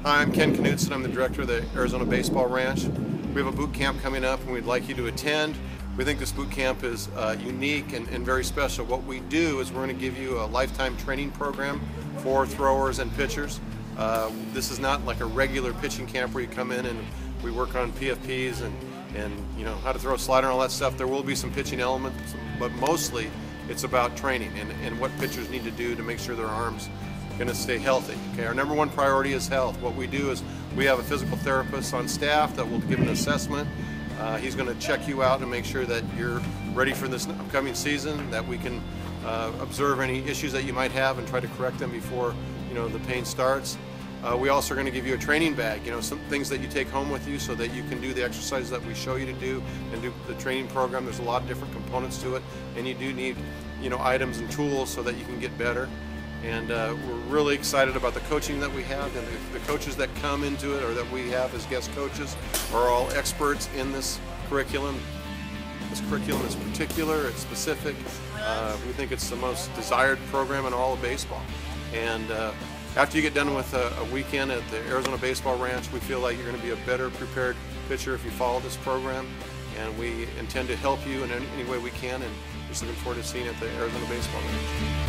Hi, I'm Ken Knutson. I'm the director of the Arizona Baseball Ranch. We have a boot camp coming up and we'd like you to attend. We think this boot camp is unique and very special. What we do is we're going to give you a lifetime training program for throwers and pitchers. This is not like a regular pitching camp where you come in and we work on PFPs and you know how to throw a slider and all that stuff. There will be some pitching elements, but mostly it's about training and what pitchers need to do to make sure their arms going to stay healthy. Okay, our number one priority is health. What we do is we have a physical therapist on staff that will give an assessment. He's going to check you out and make sure that you're ready for this upcoming season, that we can observe any issues that you might have and try to correct them before the pain starts. We also are going to give you a training bag, some things that you take home with you so that you can do the exercises that we show you to do and do the training program. There's a lot of different components to it, and you do need items and tools so that you can get better. And we're really excited about the coaching that we have, and the coaches that come into it or that we have as guest coaches are all experts in this curriculum. This curriculum is particular, it's specific. We think it's the most desired program in all of baseball. And after you get done with a weekend at the Arizona Baseball Ranch, we feel like you're going to be a better prepared pitcher if you follow this program. And we intend to help you in any way we can, and just looking forward to seeing you at the Arizona Baseball Ranch.